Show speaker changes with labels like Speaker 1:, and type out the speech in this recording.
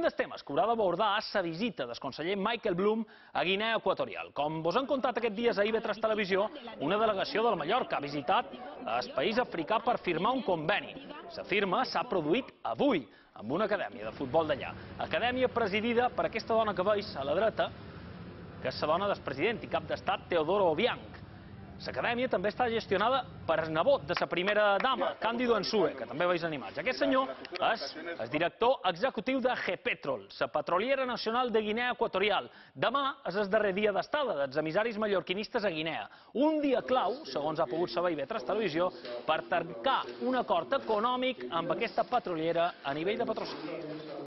Speaker 1: dels temes que haurà d'abordar és la visita del conseller Michael Blum a Guinea Equatorial. Com vos han contat aquests dies a IB3 Televisió, una delegació del Mallorca ha visitat el país africà per firmar un conveni. La firma s'ha produït avui amb una acadèmia de futbol d'allà. Acadèmia presidida per aquesta dona que veus a la dreta, que és la dona del president i cap d'estat Teodoro Obiang. L'acadèmia també està gestionada per el nebot de la primera dama, Cándido Ensue, que també veus animats. Aquest senyor és el director executiu de GEPetrol, la petroliera nacional de Guinea Equatorial. Demà és el darrer dia d'estada dels emissaris mallorquinistes a Guinea. Un dia clau, segons ha pogut saber IB3 Televisió, per tancar un acord econòmic amb aquesta petroliera a nivell de patrocini.